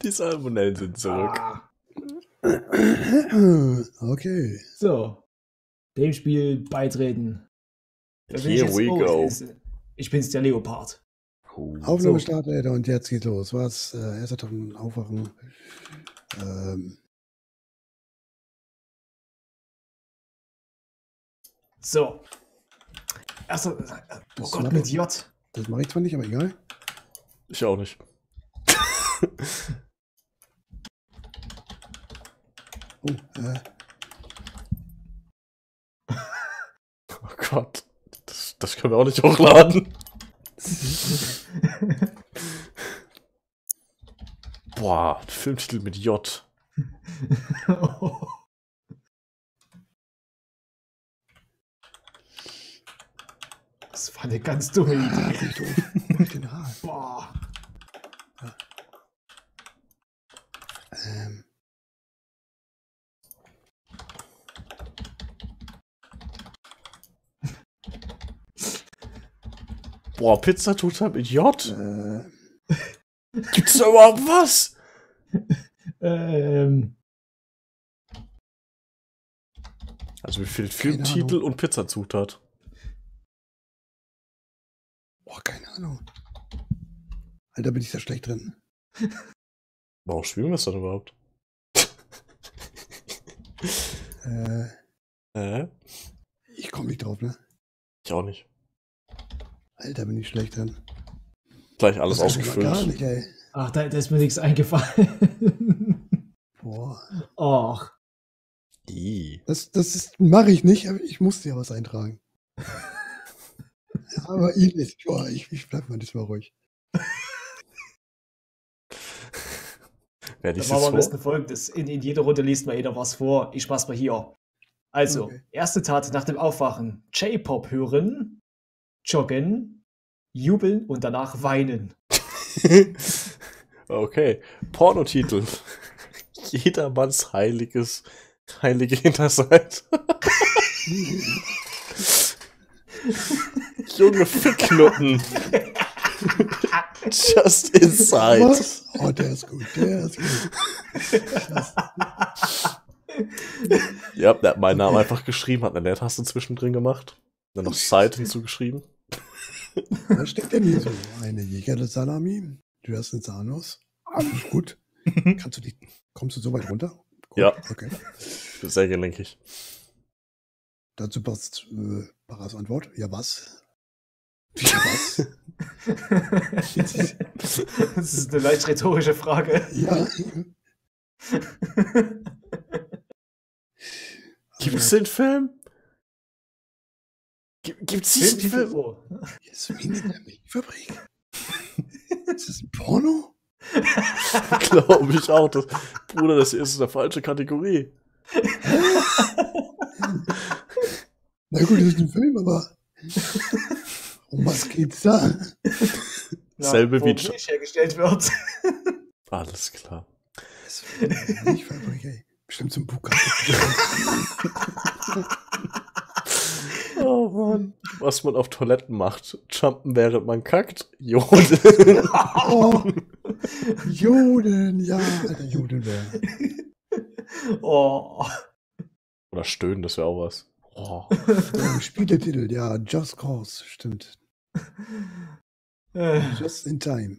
Die Salmonellen sind zurück. Ah. Okay. So. Dem Spiel beitreten. Da bin ich Here jetzt- we go. Ich bin's, der Leopard. Aufnahme So. startet und jetzt geht's los. Was? Erster Tag aufwachen. So. Erster. Oh Das Gott, macht mit doch- J. Das mache ich zwar nicht, aber egal. Ich auch nicht. Oh, Oh Gott. Das können wir auch nicht hochladen. Boah, ein Filmtitel mit J. Das war eine ganz dumme Idee. bin ich doof. Mach ich den Haar. Boah. Ähm, Boah, Pizza tut halt mit J? äh, Gibt's da überhaupt was? Also mir fehlt Keine Filmtitel Ahnung. und Pizzazutat. boah, keine Ahnung. Alter, bin ich da schlecht drin. Warum spielen wir es dann überhaupt? Ich komme nicht drauf, ne? Ich auch nicht. Alter, bin ich schlecht drin. Gleich alles Das kann ich gar ausgefüllt. nicht, ey. Ach, da ist mir nichts eingefallen. Boah. Och. Das mache ich nicht, aber ich musste ja was eintragen. Aber ich bleib mal diesmal ruhig. Wer Da liest machen wir am jetzt besten vor? Folgendes. In jeder Runde liest mal jeder was vor. Ich mach's mal hier. Also, Okay. erste Tat nach dem Aufwachen. J-Pop hören, joggen, jubeln und danach weinen. Okay. Pornotitel. Jedermanns heilige Hinterseite. Junge Ficknutten. Just inside. Was? Oh, der ist gut, der ist gut. Ja, der hat meinen Namen einfach geschrieben, hat eine Leertaste zwischendrin gemacht. Dann noch Side hinzugeschrieben. Da steckt denn hier so eine Jägersalami. Du hast einen Zahnus. Alles gut. Kommst du so weit runter? Gut, Ja. Okay. Sehr gelenkig. Dazu passt Paras Antwort. Ja, was? Ja, was? Das ist eine leicht rhetorische Frage. Ja. Gibt's den Film? Gibt's diesen Filmtitel Film? vor. Jasmin in der Milchfabrik? Ist das ein Porno? Glaube ich auch. Bruder, das hier ist eine falsche Kategorie. Na gut, das ist ein Film, aber um was geht's da? Selbe wo wie Milch hergestellt wird. Alles klar. Milchfabrik, ey. Bestimmt zum Buka. Oh Mann. Was man auf Toiletten macht. Jumpen, während man kackt. Jodeln. Oh, Joden, ja, alter Joden wäre. Oh. Oder stöhnen, das wäre auch was. Oh. Spieletitel, ja, Just Cause, stimmt. Äh, Just in Time.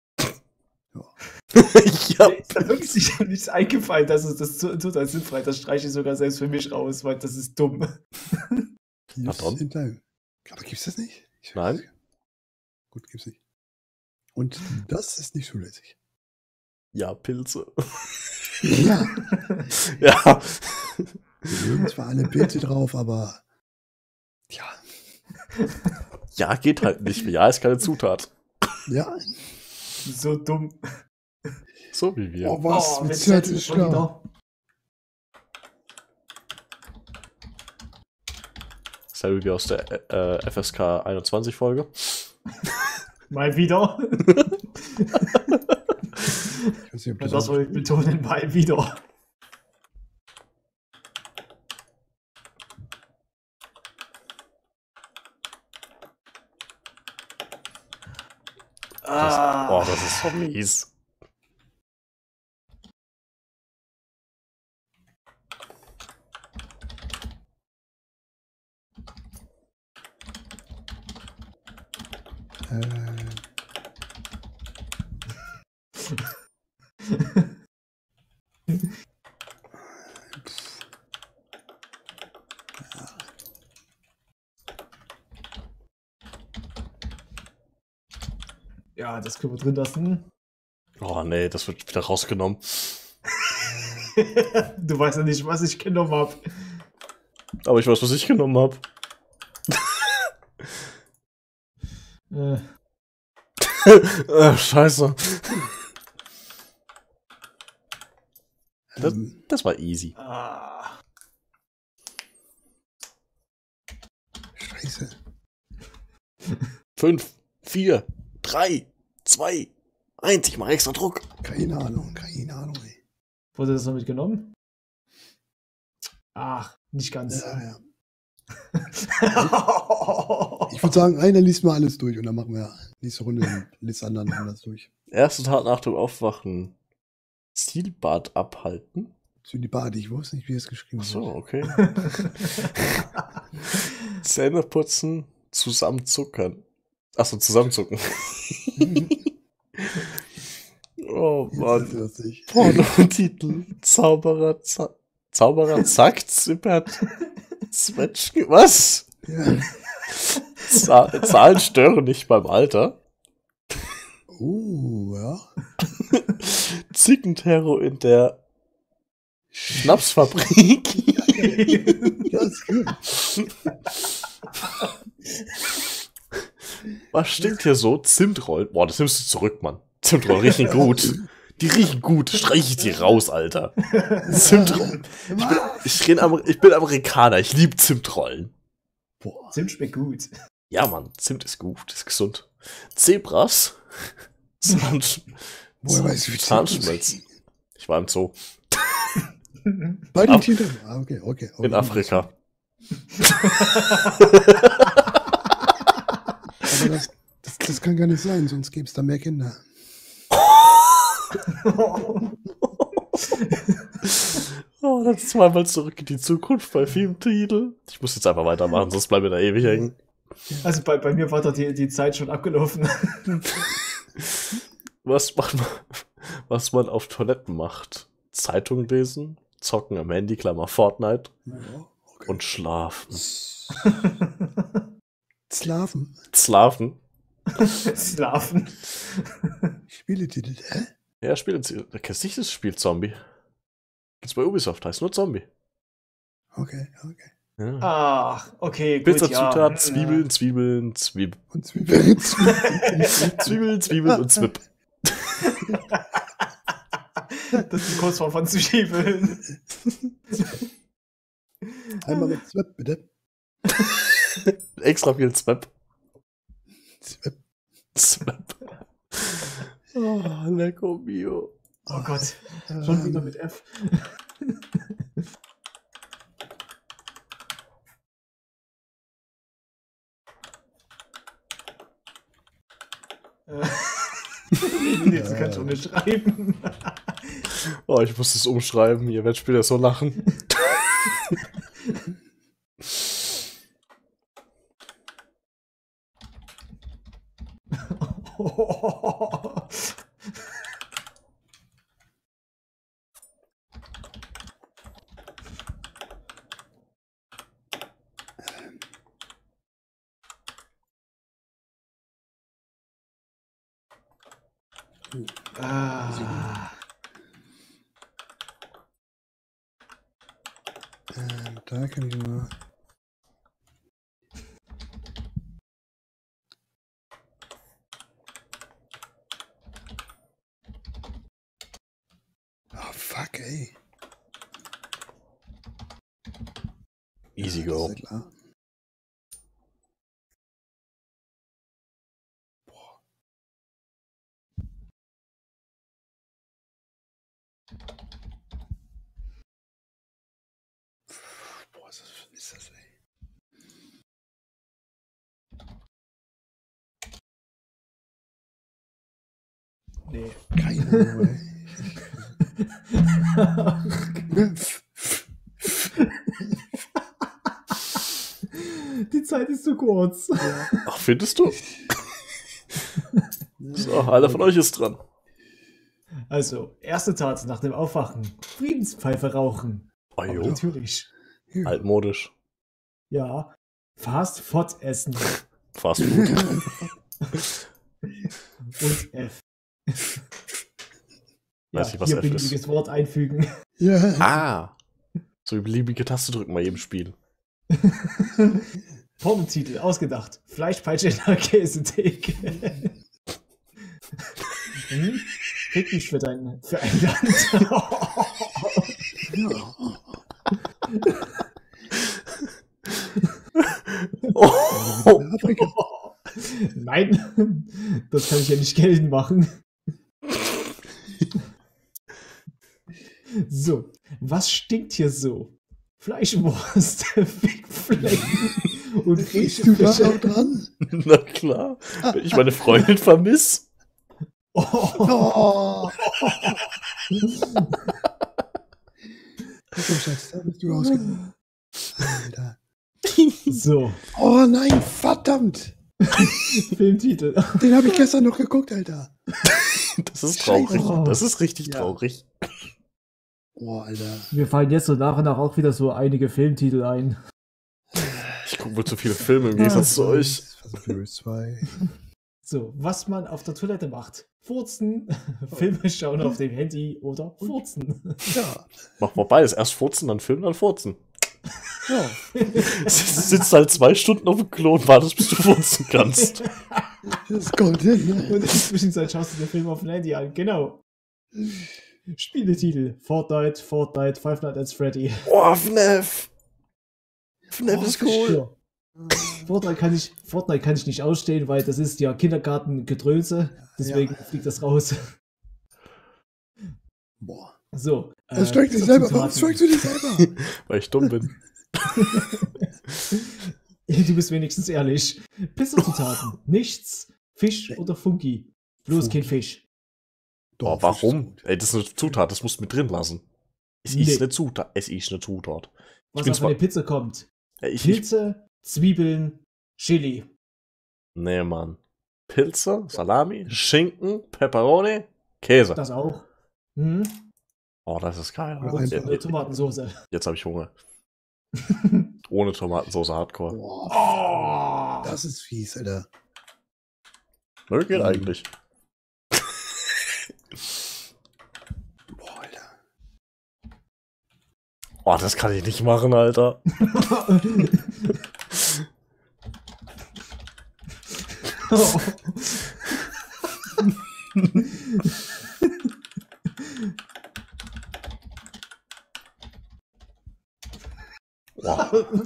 Ja. Mir ist da wirklich nichts eingefallen, dass es das total sinnfrei. Das streiche ich sogar selbst für mich raus, weil das ist dumm. Just dann. in Time. Aber gibt's das nicht? Ich weiß Nein. nicht. Gut, gibt's nicht. Und das ist nicht zulässig. Ja, Pilze. Ja, Ja. wir mögen zwar alle Pilze drauf, aber ja, Ja, geht halt nicht. Ja, ist keine Zutat. ja. So dumm. So wie wir. Oh, was? Oh, Mit mit Z Sätzen ist schon klar. wieder. Selbe wie aus der FSK 21 Folge. Mal wieder. Ich weiß nicht, ob Und das das wollte ich betonen, mal wieder. Boah, das ist so mies. Ja, das können wir drin lassen. Oh nee, das wird wieder rausgenommen. Du weißt ja nicht, was ich genommen habe. Aber ich weiß, was ich genommen habe. Scheiße. Das war easy. Scheiße. 5, 4, 3, 2, 1. Ich mach extra Druck. Keine Ahnung, ey. Wurde das noch mitgenommen? Ach, nicht ganz. Ja. Ich würde sagen, einer liest mal alles durch und dann machen wir nächste Runde und liest anderen alles durch. Erste Tat nach dem Aufwachen. Zielbad abhalten. Zylibade, ich wusste nicht, wie es geschrieben Ach so, wird. okay. Zähne putzen, zusammenzuckern. Achso, zusammenzucken. Oh Mann. Pornotitel. Zauberer zackt, zippert, Zwetschge. Was? Ja. Zahlen stören nicht beim Alter. Ja. Zickenterror in der Schnapsfabrik. Das ist gut. Was stinkt hier so? Zimtrollen. Boah, das nimmst du zurück, Mann. Zimtrollen riechen gut. Die riechen gut. Streich ich die raus, Alter. Zimtrollen. Ich bin Amerikaner. Ich liebe Zimtrollen. Boah. Zimt schmeckt gut. Ja, Mann. Zimt ist gut. Ist gesund. Zebras. Woher weißt du, wie Zahnschmelzen. Ich war im Zoo. Bei den Tieren? Okay. In Afrika. Aber das kann gar nicht sein, sonst gäbe es da mehr Kinder. Oh, das ist zweimal zurück in die Zukunft bei Filmtitel. Ich muss jetzt einfach weitermachen, sonst bleiben wir da ewig hängen. Also bei mir war da die Zeit schon abgelaufen. Was man auf Toiletten macht. Zeitung lesen, zocken am Handy, Klammer Fortnite Ja, okay. und schlafen. Slaven. Schlafen? Schlafen. Spieletitel. Hä? Ja, kennst du nicht das Spiel Zombie? Gibt's bei Ubisoft, heißt nur Zombie. Okay. Ja. Ach, okay, gut, Pizzazutat, ja. Zwiebeln. Und Zwiebeln. Zwiebeln und Zwip. Das ist die Kurzform von Zwiebeln. Einmal mit Zwip, bitte. Extra viel Zwip. Zwip. Oh, lecker mio. Oh Gott, schon wieder mit F. Jetzt kannst du schon nicht schreiben. Oh, ich muss das umschreiben. Ihr werdet später so lachen. Da kann ich mal. Oh, fuck, ey. Easy Das go. ist ja klar. Boah, was ist das, ey? Nee. Keine Ahnung, ey. Die Zeit ist zu kurz. Ach, findest du? So, einer von euch ist dran. Also, erste Tat nach dem Aufwachen. Friedenspfeife rauchen. Oh, Aber jo. natürlich. Altmodisch. Ja. Fast Food essen. Fast Food. Und F. Weiß ich, was hier F ist. beliebiges Wort einfügen. Ja. Ah. So wie beliebige Taste drücken bei jedem Spiel. Pornotitel, ausgedacht. Fleischpeitsche in der Käsetheke. Fick dich für ein Land. Oh. Afrika. Nein, das kann ich ja nicht geltend machen. So, was stinkt hier so? Fleischwurst, Fickflecken und Riechst du da Fische. auch dran? Na klar. Wenn ich meine Freundin vermisse. Oh. Oh. So, Schatz, da bist du rausgekommen. Alter. So, Oh nein, verdammt! Filmtitel. Den habe ich gestern noch geguckt, Alter. Das ist traurig. Scheiße. Das ist richtig Ja. traurig. Oh, Alter. Mir fallen jetzt so nach und nach auch wieder so einige Filmtitel ein. Ich gucke wohl zu viele Filme im Gegensatz zu euch. Fast and Furious 2. So, was man auf der Toilette macht. Furzen, Filme schauen auf dem Handy oder furzen. Ja. Mach mal beides. Erst furzen, dann filmen, dann furzen. Ja. Sitzt halt 2 Stunden auf dem Klo und wartest, bis du furzen kannst. Das kommt hin, ne? Und in der Zwischenzeit schaust du den Film auf dem Handy an. Genau. Spieletitel. Fortnite, Five Nights at Freddy. Oh, FNAF. FNAF ist cool. Ja. Fortnite kann ich nicht ausstehen, weil das ist ja Kindergarten-Gedröse. Deswegen fliegt das raus. Boah. So. Das strike dich selber. Warum strikst du dich selber? Weil ich dumm bin. Du bist wenigstens ehrlich. Pizzazutaten. Nichts. Fisch oder Fungi. Bloß kein Fisch. Oh, Doch, warum? ist Ey, das ist eine Zutat, das musst du mit drin lassen. Es Nee. ist eine Zutat. Es ist eine Zutat. Was bin auf eine Pizza kommt. Ich Pilze, Zwiebeln, Chili. Nee, Mann. Pilze, Salami, Schinken, Pepperoni, Käse. Das auch. Hm? Oh, das ist geil. Ja, Und einfach. eine Tomatensauce. Jetzt habe ich Hunger. Ohne Tomatensauce Hardcore. Boah, Oh. das ist fies, Alter. Nö, geht eigentlich. Boah, Alter. Oh, das kann ich nicht machen, Alter. Boah.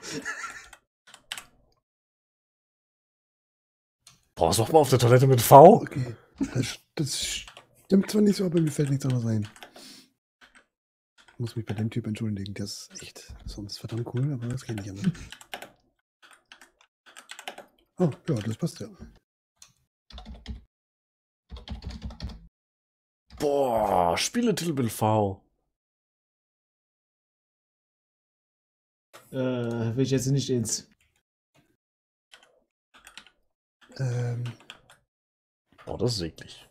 Boah, was macht man auf der Toilette mit V? Okay. Das stimmt zwar nicht so, aber mir fällt nichts anderes ein. Ich muss mich bei dem Typ entschuldigen. Der ist echt sonst verdammt cool, aber das geht nicht anders. Oh, ja, das passt ja. Boah, Spieletitel mit V. Will ich jetzt nicht ins. Oh, das ist eklig.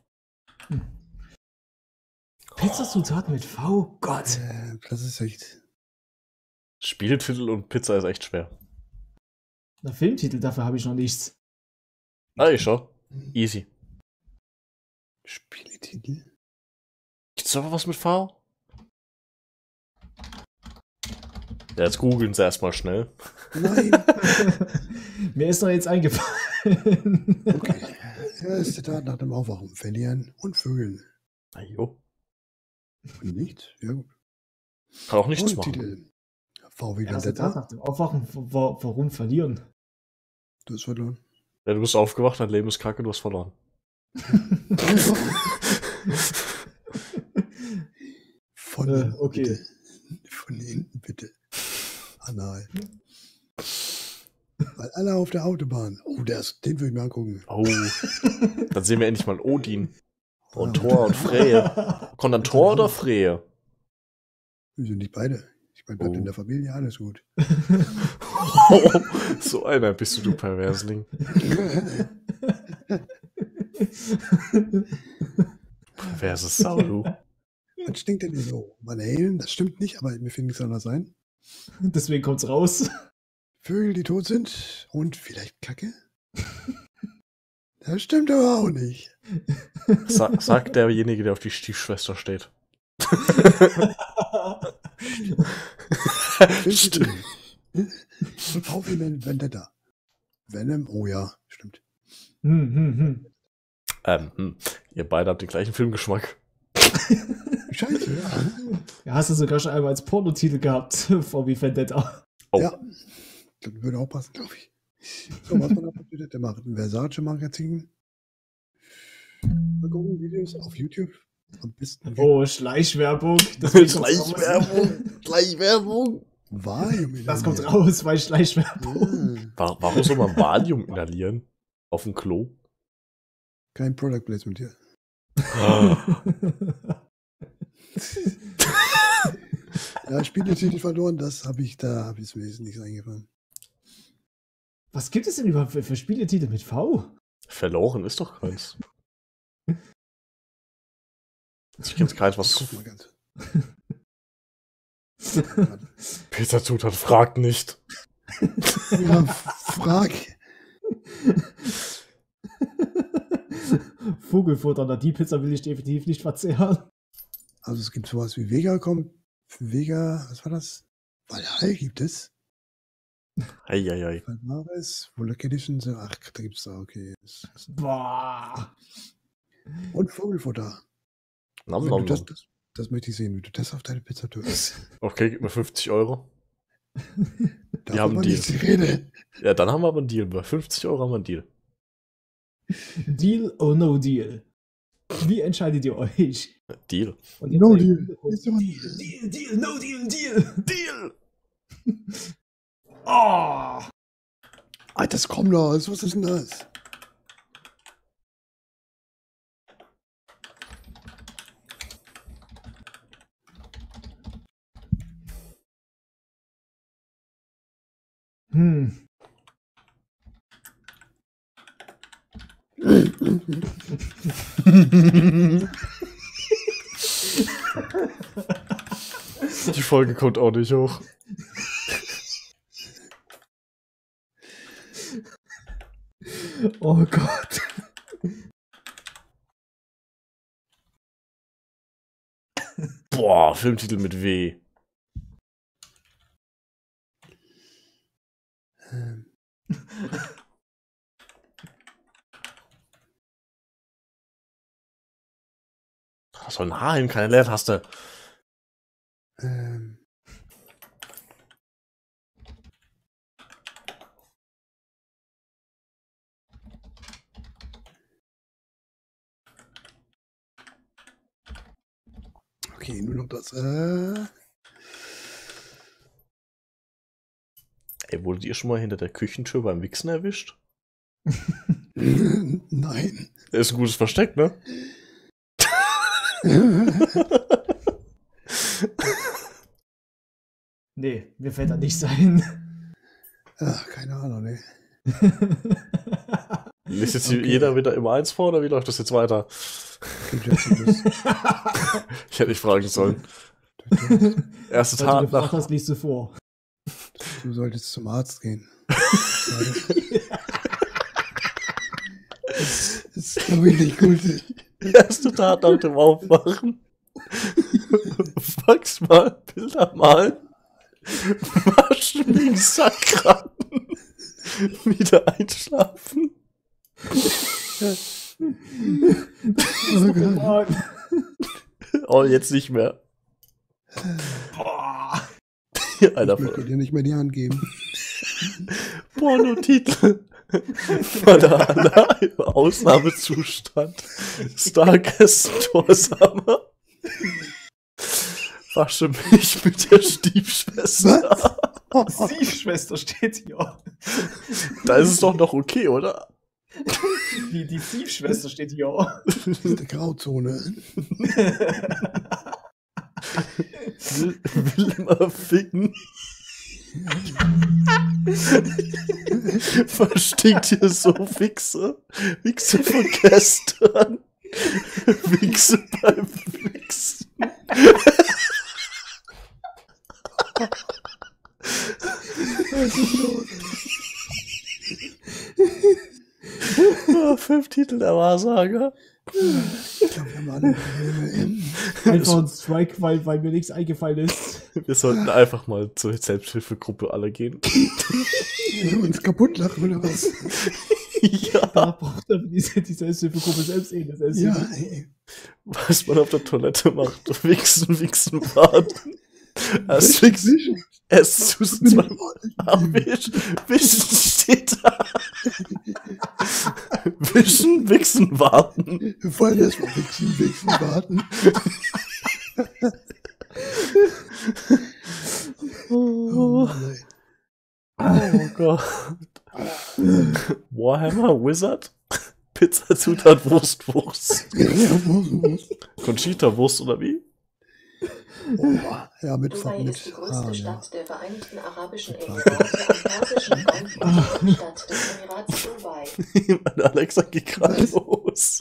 Pizzazutaten mit V? Gott. Das ist echt. Spieletitel und Pizza ist echt schwer. Na, Filmtitel, dafür habe ich noch nichts. Ah, ich schau. Easy. Spieletitel? Gibt's da was mit V? Ja, jetzt googeln sie erstmal schnell. Nein. Mir ist doch jetzt eingefallen. Okay. Erste Tat nach dem Aufwachen. Verlieren und Vögeln. Na jo. Und nichts? Ja, gut. Kann auch nichts Und machen. Titel. V wie Erste Tag Vendetta. nach dem Aufwachen. Warum verlieren? Du hast verloren. Ja, du bist aufgewacht, dein Leben ist kacke, du hast verloren. Von hinten, okay. bitte. Von hinten, bitte. Anal. Weil alle auf der Autobahn. Oh, den will ich mir angucken. Oh. Dann sehen wir endlich mal Odin. Und Thor und Freya. Kommt dann Thor oder Freya? Wieso nicht beide? Ich meine, bleibt Oh. in der Familie alles gut. Oh, so einer bist du Perversling. Versus Saulu. Was stinkt denn hier so? Van Halen, das stimmt nicht, aber mir fällt nichts anderes ein. Deswegen kommt's raus. Vögel, die tot sind und vielleicht Kacke? Das stimmt aber auch nicht. Sagt derjenige, der auf die Stiefschwester steht. Stimmt. Auf in Vendetta. Venom, oh ja, stimmt. Ihr beide habt den gleichen Filmgeschmack. Scheiße, ja. Ja, hast du sogar schon einmal als Pornotitel gehabt, VW Vendetta. Oh. Ja, das würde auch passen, glaube ich. So, was man da passiert, der macht ein Versace-Magazin. Mal gucken, Videos auf YouTube. Am besten. Oh, Schleichwerbung. Deswegen kommt's raus. Schleichwerbung. Valium. Das kommt raus, weil Schleichwerbung. Warum soll man Valium inhalieren? Auf dem Klo? Kein Product Placement hier. Ja, Spieletitel verloren, da habe ich mir nicht eingefallen. Was gibt es denn überhaupt für Spieletitel mit V? Verloren ist doch keins. Ich kenn's keins, was. Guck mal ganz. Pizzazutat fragt nicht. Ja, frag. Vogelfutter, na die Pizza will ich definitiv nicht verzehren. Also es gibt sowas wie Vega, was war das? Valhall gibt es. Eieiei. Valmaris, Volek Edition, so, ach, da gibt's da, okay. Boah. Und Vogelfutter. Nom, Wenn nom, du nom. das möchte ich sehen, wie du das auf deine Pizza tust. Okay, gib mir 50 Euro. Darf haben aber Deal. nicht reden. Ja, dann haben wir aber einen Deal. Bei 50 Euro haben wir einen Deal. Deal or no deal? Wie entscheidet ihr euch? Deal. Und jetzt No sagt- deal. Deal, no deal, deal. Deal! Oh. Alter, das kommt los. Was ist denn das? Hm. Die Folge kommt auch nicht hoch. Oh Gott. Boah, Filmtitel mit W. Ähm, Was soll ein Haar hin? Keine Leertaste. ähm. Okay, nur noch das. Ey, wurdet ihr schon mal hinter der Küchentür beim Wichsen erwischt? Nein. Das ist ein gutes Versteck, ne? Nee, mir fällt da nichts ein. Ach, keine Ahnung, ne. Liest jetzt Okay. jeder wieder immer eins vor oder wie läuft das jetzt weiter? Okay, Jackson, Ich hätte nicht fragen sollen. Erste Wenn du Tat gefragt nach. hast, liest du vor. du solltest zum Arzt gehen. Das ist, glaube ich, nicht gut. Erste Tat nach dem Aufwachen. Wachsmal, Bilder malen. Waschen wie ein Sackratten. Wieder einschlafen. Oh Gott. Mann. Oh, jetzt nicht mehr. Boah. Einer Ich möchte dir nicht mehr die Hand geben. Pornotitel. Banana im Ausnahmezustand. Starkest Torsammer. Wasche mich mit der Stiefschwester. Stiefschwester steht hier. Da ist es doch noch okay, oder? Die Stiefschwester steht hier. Das ist eine Grauzone. Will immer ficken. Verstinkt hier so Wichse. Wichse von gestern. Wichse beim Wichsen. Oh, 5 Titel der Wahrsager. Ich glaube, wir haben alle Probleme. Einfach ein Strike, weil mir nichts eingefallen ist. Wir sollten einfach mal zur Selbsthilfegruppe alle gehen. Uns kaputt lachen oder was? Ja. Da braucht aber diese Selbsthilfegruppe selbst das Essen. Ja, ey. Was man auf der Toilette macht. Wichsen, wichsen, warten. Erst wichsen. Erst zu zweimal. Wischen steht da. Wischen, wichsen, warten. Wir wollen erstmal wichsen, warten. Oh, oh Gott. Warhammer Wizard? Pizza-Zutat Wurst. Conchita-Wurst oder wie? Oh, ja, mit Dubai ist die größte ja. Stadt der Vereinigten Arabischen Emirate am Persischen Golf und die Hauptstadt des Emirats Dubai. Meine Alexa geht gerade los.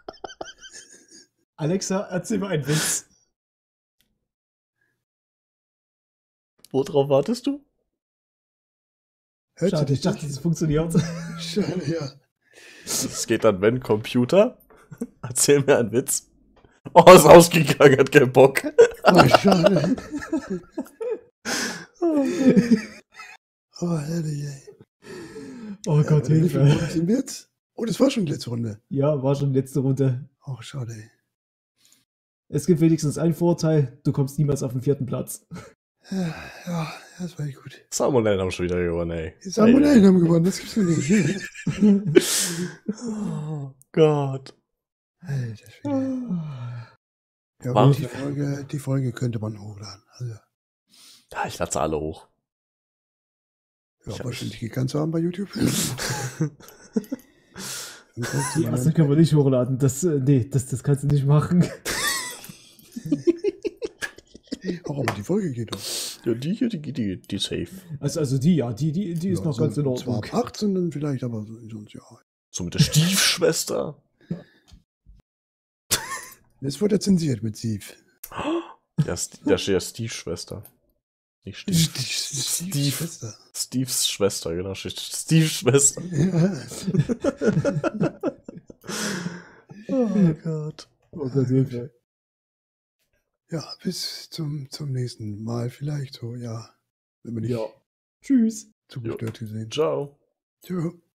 Alexa, erzähl mal einen Witz. Worauf wartest du? Hört Schade, ich dachte, das funktioniert. Schade, ja. Es geht dann, wenn Computer. Erzähl mir einen Witz. Oh, ist ausgegangen, hat keinen Bock. Oh, schade. Oh, herrlich, ey. Oh Gott, Wie viel Hilfe. Runden sind wir jetzt? Oh, das war schon die letzte Runde. Ja, war schon letzte Runde. Oh, schade, ey. Es gibt wenigstens einen Vorteil, du kommst niemals auf den 4. Platz. Ja, das war echt gut. Salmonellen haben schon wieder gewonnen, ey. Die Salmonellen haben gewonnen, das gibt's doch nicht. Oh Gott. Alter Schwede. Ja, Warum? gut, die Folge könnte man hochladen. Also, Ja, ich lade alle hoch. ja, Ich hab- wahrscheinlich gekannt zu haben bei YouTube. Die erste können wir nicht hochladen. Das kannst du nicht machen. Auch aber die Folge geht doch. Ja, die hier, die safe. Also die ist Ja, noch ganz in Zwar Ordnung. ab 18 dann vielleicht, aber sonst ja. So mit der Stiefschwester. Das wurde zensiert mit Sieve. Ja, da steht ja Stiefschwester. Nicht Stief. Schwester. Steves Schwester, genau. Steht Steves Schwester. Ja. Oh Gott. Oh Gott, Hilfe. Ja, bis zum nächsten Mal vielleicht so, ja. Wenn wir nicht Ja. Tschüss. zu gestört gesehen. Ciao. Tschö.